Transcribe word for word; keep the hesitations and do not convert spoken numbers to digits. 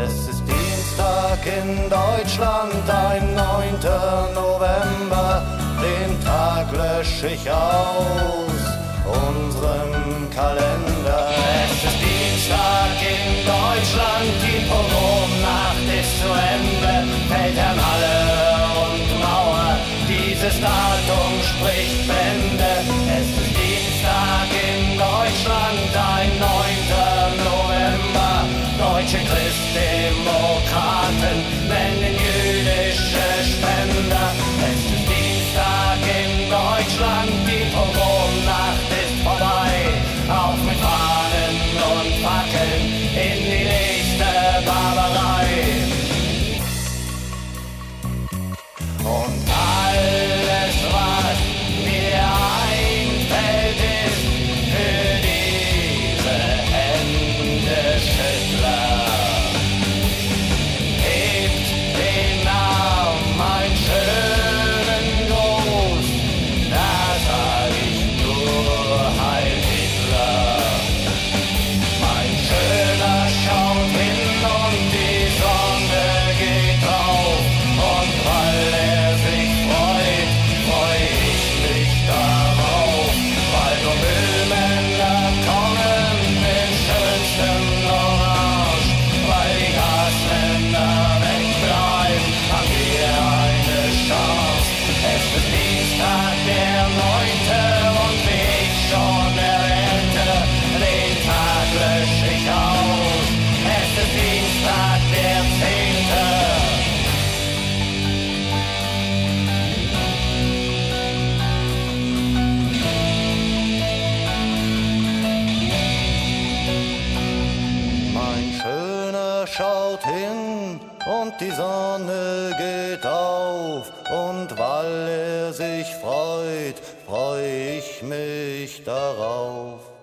Es ist Dienstag in Deutschland, ein neunter November, den Tag lösche ich aus unserem Kalender. Es ist Dienstag in Deutschland, die Pogromnacht ist zu Ende, fällt Herrn Halle und Mauer, dieses Datum spricht Bände. Es ist Dienstag in Deutschland, ein neunter November, deutsche Christdemokraten nennen jüdische Spender. Es ist Dienstag in Deutschland, die Pogromnacht ist vorbei, auf mit Fahnen und Fackeln in die nächste Barbarei. Und alles, was mir einfällt, ist für diese Händeschüttler. Hebt den Arm, mein schönen Gruß, da sag ich nur Heil Hitler. Mein Schöner schaut hin und die Sonne geht drauf, und weil er sich freut, freu ich mich darauf, weil nur Müllmänner kommen in schönstem Orange, weil die Gasländer wegbleiben, haben wir eine Chance. Es ist Dienstag, der neunte, und wie ich schon erwähnte, den Tag lösche ich aus. Es ist Dienstag, der zehnte. Mein Schöner schaut hin und die Sonne geht auf, und weil er sich freut, freu ich mich darauf.